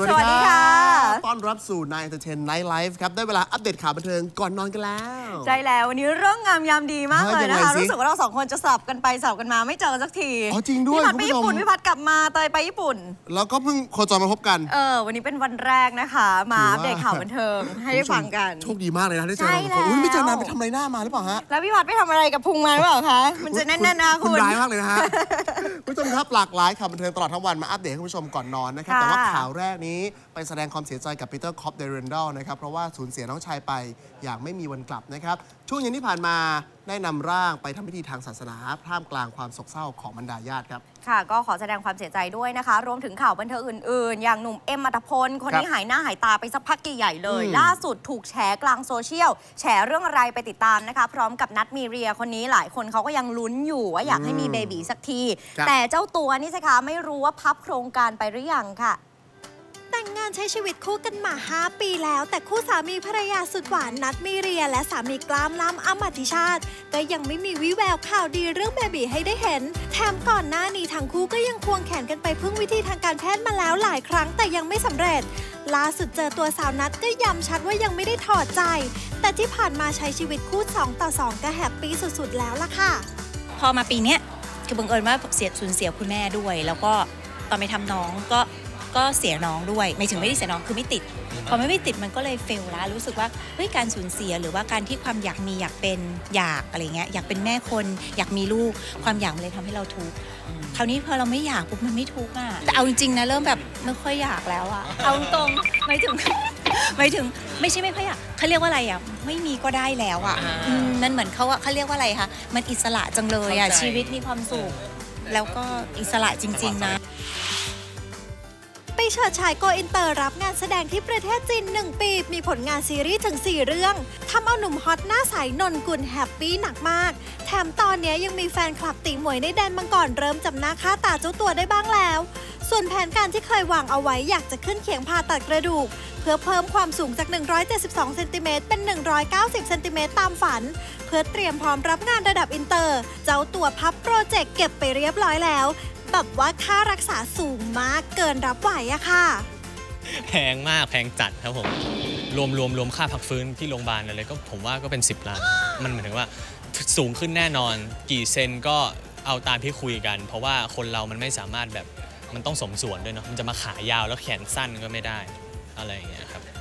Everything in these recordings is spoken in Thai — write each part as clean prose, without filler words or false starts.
สวัสดีค่ะต้อนรับสู่ Nine Entertain Night Live ครับได้เวลาอัปเดตข่าวบันเทิงก่อนนอนกันแล้วใช่แล้ววันนี้เรื่องงามยามดีมากเลยนะคะรู้สึกว่าเราสองคนจะสลับกันไปสลับกันมาไม่เจอกันสักทีอ๋อจริงด้วยพี่พัดไปญี่ปุ่นพี่พัดกลับมาเตยไปญี่ปุ่นแล้วก็เพิ่งโคจรมาพบกันวันนี้เป็นวันแรกนะคะมาอัปเดตข่าวบันเทิงให้ได้ฟังกันโชคดีมากเลยนะได้เจอกันอุ้ยไม่เจอนานไปทำอะไรหน้ามาหรือเปล่าฮะแล้วพี่พัดไปทำอะไรกับพุงมาหรือเปล่าคะมันจะแน่นๆนะคุณร้ายมากเลยนะฮะผู้ชมครับหลากหลายข่าวบันเทิงตลอดทั้งวันมาอัปเดตให้ผู้ชมก่อนนอนนะครับแต่ว่าข่าวแรกนี้ไปแสดงความเสียใจกับปีเตอร์คอปเดเรนดัลนะครับเพราะว่าสูญเสียน้องชายไปอย่างไม่มีวันกลับนะครับช่วงเย็นที่ผ่านมาได้นำร่างไปทำพิธีทางศาสนาท่ามกลางความโศกเศร้าของบรรดาญาติครับค่ะก็ขอแสดงความเสียใจด้วยนะคะรวมถึงข่าวบันเทิงอื่นๆอย่างหนุ่มเอ็มอัตพลคนนี้หายหน้าหายตาไปสักพักใหญ่เลยล่าสุดถูกแฉกลางโซเชียลแฉเรื่องอะไรไปติดตามนะคะพร้อมกับนัทมีเรียคนนี้หลายคนเขาก็ยังลุ้นอยู่ว่าอยากให้มีเบบีสักทีแต่เจ้าตัวนี่สิคะไม่รู้ว่าพับโครงการไปหรือยังค่ะแต่งงานใช้ชีวิตคู่กันมา5 ปีแล้วแต่คู่สามีภรรยาสุดหวานนัทมีเรียและสามีกล้ามล่ำอ้ำอธิชาติก็ยังไม่มีวิแววข่าวดีเรื่องเบบีให้ได้เห็นแถมก่อนหน้านี้ทั้งคู่ก็ยังควงแขนกันไปพึ่งวิธีทางการแพทย์มาแล้วหลายครั้งแต่ยังไม่สำเร็จล่าสุดเจอตัวสาวนัทก็ย้ำชัดว่ายังไม่ได้ถอดใจแต่ที่ผ่านมาใช้ชีวิตคู่2 ต่อ 2ก็แฮปปี้สุดๆแล้วล่ะค่ะพอมาปีนี้คือบังเอิญว่าสูญเสียคุณแม่ด้วยแล้วก็ตอนไปทำน้องก็เสียน้องด้วยไม่ถึงไม่ได้เสียน้องคือไม่ติดพอไม่ติดมันก็เลยเฟลแล้วรู้สึกว่าเฮ้ยการสูญเสียหรือว่าการที่ความอยากมีอยากเป็นอยากอะไรเงี้ยอยากเป็นแม่คนอยากมีลูกความอยากมันเลยทำให้เราทุกข์คราวนี้พอเราไม่อยากปุ๊บมันไม่ทุกข์อ่ะแต่เอาจริงๆนะเริ่มแบบไม่ค่อยอยากแล้วอ่ะเอาตรงหมายถึงไม่ใช่ไม่ค่อยอยากเขาเรียกว่าอะไรอ่ะไม่มีก็ได้แล้วอ่ะมันเหมือนเขาเรียกว่าอะไรคะมันอิสระจังเลยอ่ะชีวิตมีความสุขแล้วก็อิสระจริงๆนะไปเฉิดฉายโกอินเตอร์รับงานแสดงที่ประเทศจีน1 ปีมีผลงานซีรีส์ถึง4 เรื่องทำเอาหนุ่มฮอตหน้าใสนนกุลแฮปปี้หนักมากแถมตอนนี้ยังมีแฟนคลับติหมวยในแดนมังกรเริ่มจำหน้าค่าตาเจ้าตัวได้บ้างแล้วส่วนแผนการที่เคยวางเอาไว้อยากจะขึ้นเขียงผ่าตัดกระดูกเพื่อเพิ่มความสูงจาก172 เซนติเมตรเป็น190 เซนติเมตรตามฝันเพื่อเตรียมพร้อมรับงานระดับอินเตอร์เจ้าตัวพับโปรเจกต์เก็บไปเรียบร้อยแล้วแบบว่าค่ารักษาสูงมากเกินรับไหวอะค่ะแพงมากแพงจัดครับผมรวมค่าพักฟื้นที่โรงพยาบาลอะไรก็ผมว่าก็เป็น10 ล้านมันหมายถึงว่าสูงขึ้นแน่นอนกี่เซนก็เอาตามที่คุยกันเพราะว่าคนเรามันไม่สามารถแบบมันต้องสมส่วนด้วยเนาะมันจะมาขายาวแล้วแขนสั้นก็ไม่ได้อะไรอย่างเงี้ยครับ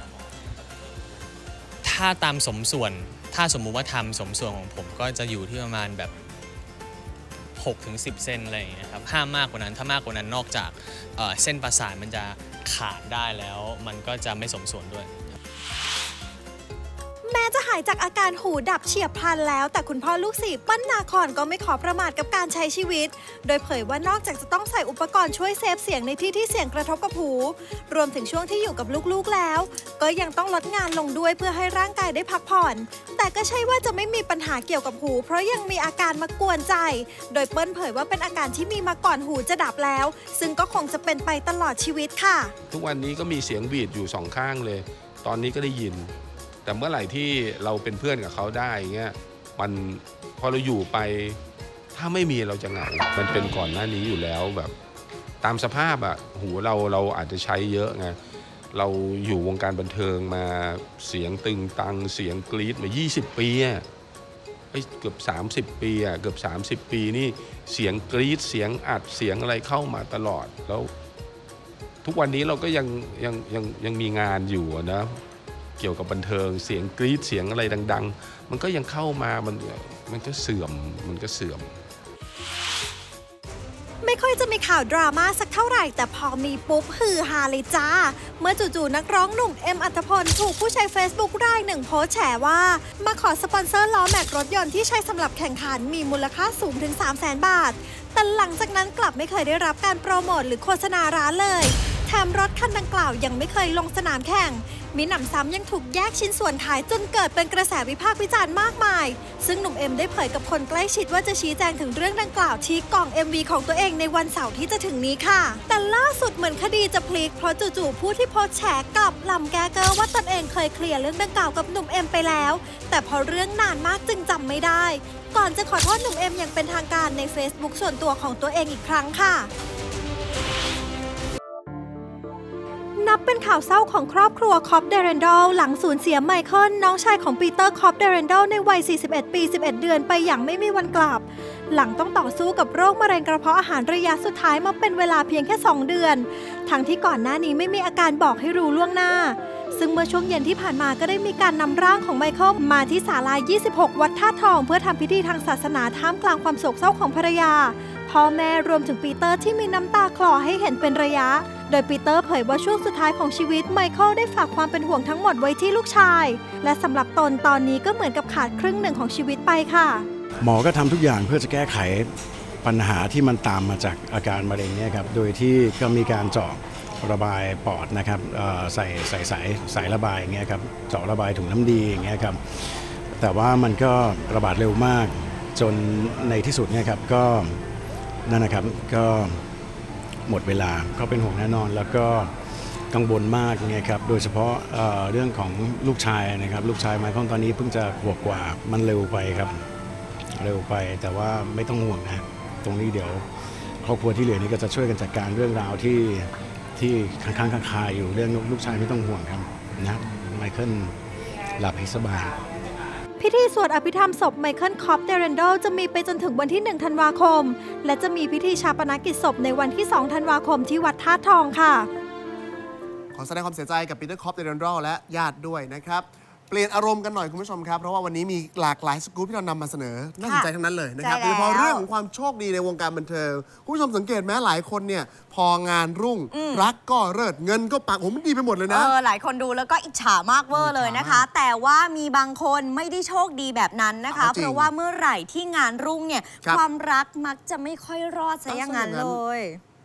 ถ้าตามสมส่วนถ้าสมมุติว่าทำสมส่วนของผมก็จะอยู่ที่ประมาณแบบ6-10 เซนอะไรอย่างเงี้ยครับห้ามมากกว่านั้นถ้ามากกว่านั้นนอกจากเส้นประสาทมันจะขาดได้แล้วมันก็จะไม่สมส่วนด้วยแม้จะหายจากอาการหูดับเฉียบพลันแล้วแต่คุณพ่อลูก4ปั้นนาคอนก็ไม่ขอประมาทกับการใช้ชีวิตโดยเผยว่านอกจากจะต้องใส่อุปกรณ์ช่วยเซฟเสียงในที่เสียงกระทบกับหูรวมถึงช่วงที่อยู่กับลูกๆแล้วก็ยังต้องลดงานลงด้วยเพื่อให้ร่างกายได้พักผ่อนแต่ก็ใช่ว่าจะไม่มีปัญหาเกี่ยวกับหูเพราะยังมีอาการมากวนใจโดยเปิ้ลเผยว่าเป็นอาการที่มีมาก่อนหูจะดับแล้วซึ่งก็คงจะเป็นไปตลอดชีวิตค่ะทุกวันนี้ก็มีเสียงบีดอยู่2 ข้างเลยตอนนี้ก็ได้ยินแต่เมื่อไหร่ที่เราเป็นเพื่อนกับเขาได้เงี้ยมันพอเราอยู่ไปถ้าไม่มีเราจะเหงามันเป็นก่อนหน้านี้อยู่แล้วแบบตามสภาพอะหูเราอาจจะใช้เยอะไงเราอยู่วงการบันเทิงมาเสียงตึงตังเสียงกรี๊ดมา20 ปีอะเกือบ30 ปีอะเกือบ30 ปีนี่เสียงกรี๊ดเสียงอัดเสียงอะไรเข้ามาตลอดแล้วทุกวันนี้เราก็ยังมีงานอยู่นะเกี่ยวกับบันเทิงเสียงกรี๊ดเสียงอะไรดังๆมันก็ยังเข้ามามันก็เสื่อมไม่ค่อยจะมีข่าวดราม่าสักเท่าไหร่แต่พอมีปุ๊บฮือฮาเลยจ้าเมื่อจู่ๆนักร้องหนุ่มเอ็มอัตพลถูกผู้ใช้ Facebook รายหนึ่งโพสต์แฉว่ามาขอสปอนเซอร์ล้อแม็กรถยนต์ที่ใช้สำหรับแข่งขันมีมูลค่าสูงถึง 300,000 บาทแต่หลังจากนั้นกลับไม่เคยได้รับการโปรโมทหรือโฆษณาร้านเลยแถมรถคันดังกล่าวยังไม่เคยลงสนามแข่งมีหนำซ้ำยังถูกแยกชิ้นส่วนขายจนเกิดเป็นกระแสวิพากษ์วิจารณ์มากมายซึ่งหนุ่มเอ็มได้เผยกับคนใกล้ชิดว่าจะชี้แจงถึงเรื่องดังกล่าวที่กล่อง MV ของตัวเองในวันเสาร์ที่จะถึงนี้ค่ะแต่ล่าสุดเหมือนคดีจะพลิกเพราะจู่ๆผู้ที่โพสต์แฉกลับลำแก้เกอว่าตนเองเคยเคลียร์เรื่องดังกล่าวกับหนุ่มเอ็มไปแล้วแต่พอเรื่องนานมากจึงจำไม่ได้ก่อนจะขอโทษหนุ่มเอ็มอย่างเป็นทางการใน Facebook ส่วนตัวของตัวเองอีกครั้งค่ะนับกเป็นข่าวเศร้าของครอบครัวคอปเดเรนดอลหลังสูญเสียไมเคิลน้องชายของปีเตอร์คอปเดเรนดอลในวัย 41 ปี 11 เดือนไปอย่างไม่มีวันกลับหลังต้องต่อสู้กับโรคมะเร็งกระเพาะอาหารระยะสุดท้ายมาเป็นเวลาเพียงแค่ 2 เดือนทั้งที่ก่อนหน้านี้ไม่มีอาการบอกให้รู้ล่วงหน้าซึ่งเมื่อช่วงเย็นที่ผ่านมาก็ได้มีการนำร่างของไมเคิลมาที่ศาลา 26 วัดท่าทองเพื่อทำพิธีทางศาสนาท่ามกลางความโศกเศร้าของภรรยาพ่อแม่รวมถึงปีเตอร์ที่มีน้ำตาคลอให้เห็นเป็นระยะโดยปีเตอร์เผยว่าช่วงสุดท้ายของชีวิตไมเคิลได้ฝากความเป็นห่วงทั้งหมดไว้ที่ลูกชายและสำหรับตนตอนนี้ก็เหมือนกับขาดครึ่งหนึ่งของชีวิตไปค่ะหมอก็ทำทุกอย่างเพื่อจะแก้ไขปัญหาที่มันตามมาจากอาการมะเร็งเนี่ยครับโดยที่ก็มีการเจาะระบายปอดนะครับใส่สายระบายอย่างเงี้ยครับเจาะระบายถุงน้ำดีอย่างเงี้ยครับแต่ว่ามันก็ระบาดเร็วมากจนในที่สุดเนี่ยครับก็นั่นนะครับก็หมดเวลาก็เป็นห่วงแน่นอนแล้วก็กังวลมากไงครับโดยเฉพาะเรื่องของลูกชายนะครับลูกชายไมเคิลตอนนี้เพิ่งจะขวบกว่ามันเร็วไปครับเร็วไปแต่ว่าไม่ต้องห่วงนะตรงนี้เดี๋ยวครอบครัวที่เหลือนี้ก็จะช่วยกันจัดการเรื่องราวที่ค้างคาอยู่เรื่องลูกชายไม่ต้องห่วงครับนะไมเคิลหลับให้สบายพิธีสวดอภิธรรมศพไมเคิลคอปเดเรนดอลจะมีไปจนถึงวันที่ 1 ธันวาคมและจะมีพิธีชาปนกิจศพในวันที่ 2 ธันวาคมที่วัดท่าทองค่ะขอแสดงความเสียใจกับปีเตอร์คอปเดเรนดอลและญาติด้วยนะครับเปลี่ยนอารมณ์กันหน่อยคุณผู้ชมครับเพราะว่าวันนี้มีหลากหลายสกู๊ปที่เรานำมาเสนอน่าสนใจทั้งนั้นเลยนะครับโดยเฉพาะเรื่องของความโชคดีในวงการบันเทิงคุณผู้ชมสังเกตไหมหลายคนเนี่ยพองานรุ่งรักก็เลิศเงินก็ปังผมมันดีไปหมดเลยนะหลายคนดูแล้วก็อิจฉามากเวอร์เลยนะคะแต่ว่ามีบางคนไม่ได้โชคดีแบบนั้นนะคะเพราะว่าเมื่อไหร่ที่งานรุ่งเนี่ยความรักมักจะไม่ค่อยรอดซะอย่างนั้นเลย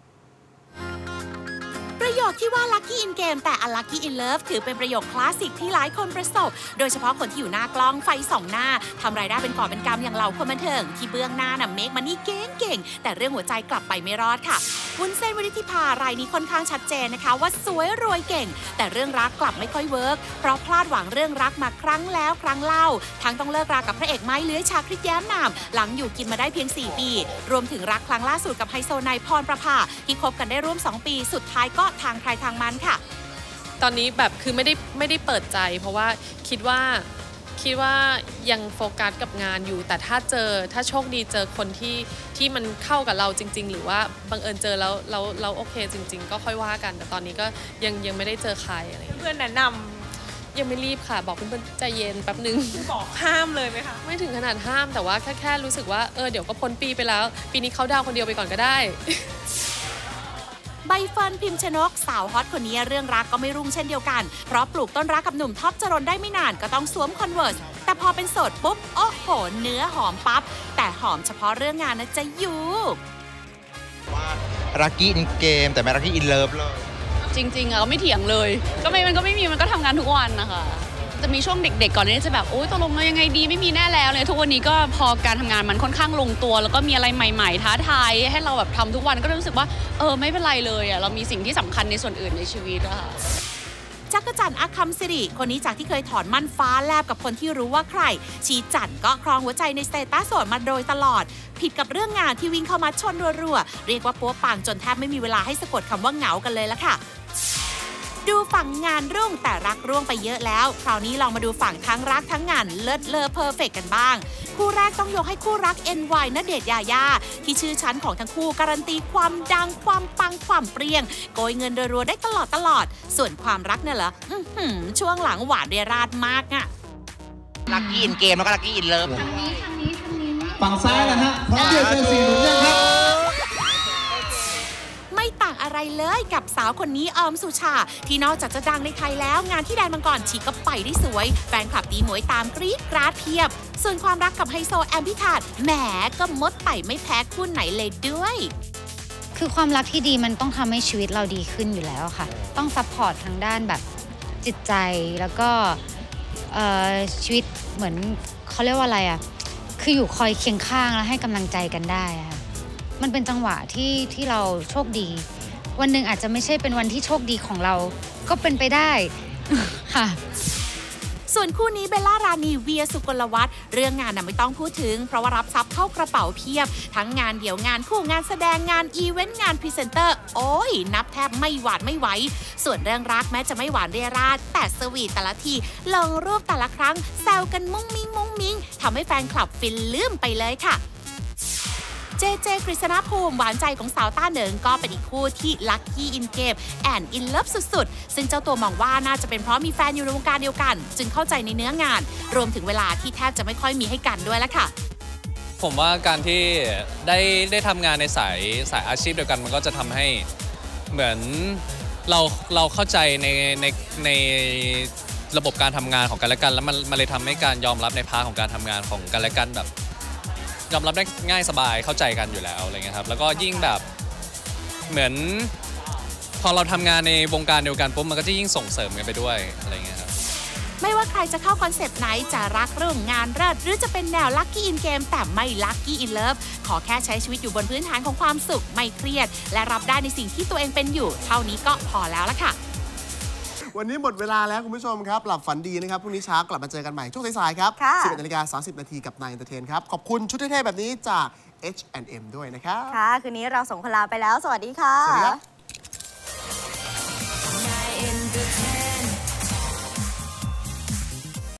ประโยคที่ว่า Lucky in Game แต่ Unlucky in Love ถือเป็นประโยคคลาสสิกที่หลายคนประสบโดยเฉพาะคนที่อยู่หน้ากล้องไฟส่องหน้าทำรายได้เป็นกอบเป็นกำอย่างเหล่าคนบันเทิงที่เบื้องหน้าน่ะเมคมันนี่เก่งแต่เรื่องหัวใจกลับไปไม่รอดค่ะวุ้นเส้นวินิธิภารายนี้ค่อนข้างชัดเจนนะคะว่าสวยรวยเก่งแต่เรื่องรักกลับไม่ค่อยเวิร์กเพราะพลาดหวังเรื่องรักมาครั้งแล้วครั้งเล่าทั้งต้องเลิกรากับพระเอกไม้เลื้อยชาคริสแย้มนามหลังอยู่กินมาได้เพียง4 ปีรวมถึงรักครั้งล่าสุดกับไฮโซนายพรประภาที่คบกันได้ร่วม2 ปีสุดท้ายก็ทางใครทางมันค่ะตอนนี้แบบคือไม่ได้เปิดใจเพราะว่าคิดว่ายังโฟกัสกับงานอยู่แต่ถ้าโชคดีเจอคนที่มันเข้ากับเราจริงๆหรือว่าบังเอิญเจอแล้วโอเคจริงๆก็ค่อยว่ากันแต่ตอนนี้ก็ยังไม่ได้เจอใครอะไรเพื่อนแนะนำยังไม่รีบค่ะบอกเพื่อนใจเย็นแป๊บนึงบอกห้ามเลยไหมคะไม่ถึงขนาดห้ามแต่ว่าแค่รู้สึกว่าเดี๋ยวก็พ้นปีไปแล้วปีนี้เขาดาวคนเดียวไปก่อนก็ได้ใบเฟิร์นพิมชนกสาวฮอตคนนี้เรื่องรักก็ไม่รุ่งเช่นเดียวกันเพราะปลูกต้นรักกับหนุ่มท็อปจรนได้ไม่นานก็ต้องสวมคอนเวิร์สแต่พอเป็นโสดปุ๊บโอ้โหเนื้อหอมปั๊บแต่หอมเฉพาะเรื่องงานนะจ๊ะยูว่ารักกี้อินเกมแต่ไม่รักกี้อินเลิฟเลยจริงๆเราไม่เถียงเลยมันก็ไม่มีมันก็ทำงานทุกวันนะคะจะมีช่วงเด็กๆก่อนนี้จะแบบโอ๊ยตกลงเรายังไงดีไม่มีแน่แล้วเลยทุกวันนี้ก็พอการทำงานมันค่อนข้างลงตัวแล้วก็มีอะไรใหม่ๆท้าทายให้เราแบบทำทุกวันก็รู้สึกว่าไม่เป็นไรเลยเรามีสิ่งที่สำคัญในส่วนอื่นในชีวิตอะค่ะจักรจันทร์อาคัมสิริคนนี้จากที่เคยถอนมั่นฟ้าแลบกับคนที่รู้ว่าใครชีจันก็ครองหัวใจในสเตตัสโสดมาโดยตลอดผิดกับเรื่องงานที่วิ่งเข้ามาชนรัวๆเรียกว่าปัวปังจนแทบไม่มีเวลาให้สะกดคำว่าเหงากันเลยละค่ะดูฝั่งงานรุ่งแต่รักร่วงไปเยอะแล้วคราวนี้ลองมาดูฝั่งทั้งรักทั้งงานเลิศเลอเพอร์เฟกต์กันบ้างคู่แรกต้องยกให้คู่รัก NY ณเดชน์ยายาที่ชื่อชั้นของทั้งคู่การันตีความดังความปังความเปรี้ยงโกยเงินรัวๆได้ตลอดส่วนความรักเนี่ยเหรอช่วงหลังหวานเรราดมากอะลักกี้อินเกมแล้วก็ลักกี้อินเลิฟทางนี้ฝั่งซ้ายนะฮะพร้อมเดียวเป็น4 หนุ่มยังครับไม่ต่างอะไรเลยกับสาวคนนี้ออมสุชาที่นอกจากจะดังในไทยแล้วงานที่แดนมังกรชีก็ไปได้สวยแฟนคลับตีหมวยตามกรี๊ดกราดเพียบส่วนความรักกับไฮโซแอมพิธาแหมก็มดไปไม่แพ้คู่ไหนเลยด้วยคือความรักที่ดีมันต้องทำให้ชีวิตเราดีขึ้นอยู่แล้วค่ะต้องซัพพอร์ตทางด้านแบบจิตใจแล้วก็ชีวิตเหมือนเขาเรียกว่าอะไรอ่ะคืออยู่คอยเคียงข้างและให้กำลังใจกันได้ค่ะมันเป็นจังหวะที่เราโชคดีวันหนึ่งอาจจะไม่ใช่เป็นวันที่โชคดีของเราก็เป็นไปได้ค่ะส่วนคู่นี้เบลล่ารานีเวียสุกลวัฒน์เรื่องงานไม่ต้องพูดถึงเพราะว่ารับทรัพย์เข้ากระเป๋าเพียบทั้งงานเดี่ยวงานคู่งานแสดงงานอีเวนต์งานพรีเซนเตอร์โอ้ยนับแทบไม่หวาดไม่ไหวส่วนเรื่องรักแม้จะไม่หวานเรียราดแต่สวีทแต่ละทีลงรูปแต่ละครั้งแซวกันมุ้งมิ้งทำให้แฟนคลับฟินลืมไปเลยค่ะเจเจกฤษณภูมิหวานใจของสาวต้าเหนิงก็เป็นอีกคู่ที่ลัคกี้อินเกมแอนอินเลิฟสุดๆซึ่งเจ้าตัวมองว่าน่าจะเป็นเพราะมีแฟนอยู่ในวงการเดียวกันจึงเข้าใจในเนื้องานรวมถึงเวลาที่แทบจะไม่ค่อยมีให้กันด้วยแล้วค่ะผมว่าการที่ได้ทำงานในสายอาชีพเดียวกันมันก็จะทำให้เหมือนเราเข้าใจในระบบการทำงานของกันและกันแล้วมันเลยทำให้การยอมรับในพาร์ทของการทำงานของกันและกันแบบยอมรับได้ง่ายสบายเข้าใจกันอยู่แล้วอะไรเงี้ยครับแล้วก็ยิ่งแบบเหมือนพอเราทำงานในวงการเดียวกันปุ๊บมันก็จะยิ่งส่งเสริมกันไปด้วยอะไรเงี้ยครับไม่ว่าใครจะเข้าคอนเซปต์ไหนจะรักเรื่องงานเลิศหรือจะเป็นแนวลัคกี้อินเกมแต่ไม่ลัคกี้อินเลิฟขอแค่ใช้ชีวิตอยู่บนพื้นฐานของความสุขไม่เครียดและรับได้ในสิ่งที่ตัวเองเป็นอยู่เท่านี้ก็พอแล้วละค่ะวันนี้หมดเวลาแล้วคุณผู้ชมครับหลับฝันดีนะครับพรุ่งนี้เช้ากลับมาเจอกันใหม่ช่วงสายๆครับ 11:30 น.กับนายเอนเตอร์เทนครับขอบคุณชุดเท่ๆแบบนี้จาก H&M ด้วยนะครับค่ะคืนนี้เราส่งคนลาไปแล้วสวัสดีค่ะสวัสดีครับ